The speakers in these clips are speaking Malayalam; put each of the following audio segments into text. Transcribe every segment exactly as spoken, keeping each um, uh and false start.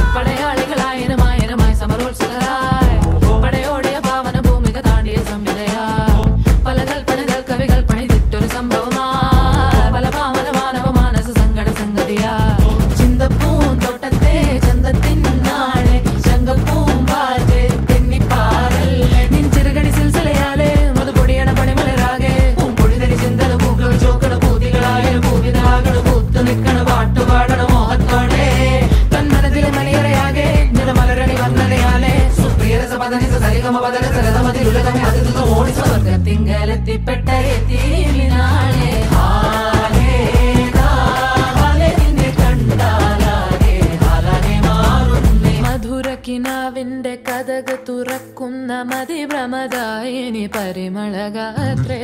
പടയാളികളായനമായനമായി സമരോത്സുകരായി പടയോടിയ പാവന ഭൂമിക താണ്ടിയ സംവിധയാ പല കൽപ്പനകൾ കവികൾ പണിതിട്ടൊരു സംഭവമാ പല പാവന മാനവ മാനസ സങ്കട സംഗതിയാ ചിന്തപ്പൂന്തോട്ടത്തെ ചന്തത്തിൻ നാളെ ശങ്കപ്പൂമ്പാറ്റെ തെന്നിപ്പാറല്ലേ നിൻ ചെറുകടി സിൽസിലയാലെ മധുപൊടിയണ പണിമലരാകെ പൂമ്പൊഴിതരി ചിന്തല പൂക്കൾ ചോക്കട പൂതികളായ പൂവിതാകട പൂത്തു നിൽക്കണ പാട്ടുപാടണ മോഹത്തോടെ തന്മനത്തിലെ മണിയറയാകെ നിലമലരണി വന്നതയാലെ സുപ്രിയരസ പദനിസ സരിഗമ പദന സരതമതിലുലകമേ അതിഥിത ഓടി സ്വർഗത്തിങ്കലെത്തിപ്പെട്ട എത്തിനാളെ മധുരക്കിനാവിന്റെ കഥക് തുറക്കുന്ന മതിഭ്രമദായിനി പരിമളഗാത്രേ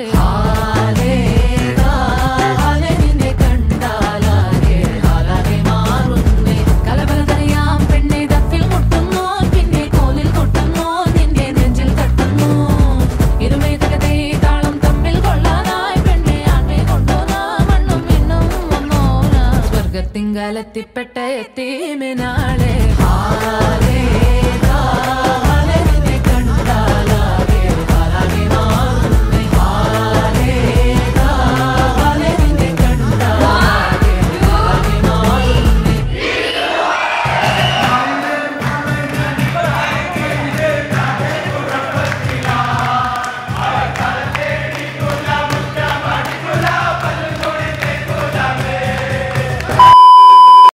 നിന്നെ കണ്ടാലാകെ ഹാലാകെ മാറുന്നേ കലബലതറിയാം പെണ്ണെ ദഫിൽ മുട്ടുന്നു പിന്നെ കോലിൽ കൊട്ടുന്നു നിന്റെ നെഞ്ചിൽ തട്ടുന്നു ഇരുമേ തകതേ താളം തമ്മിൽ കൊള്ളാനായി പെണ്ണെ ആൺമേ കൊണ്ടോനാ മണ്ണും മിന്നും വന്നോനാ സ്വർഗത്തിങ്കലെത്തിപ്പെട്ട എത്തീമിനാളെ ഹാലേ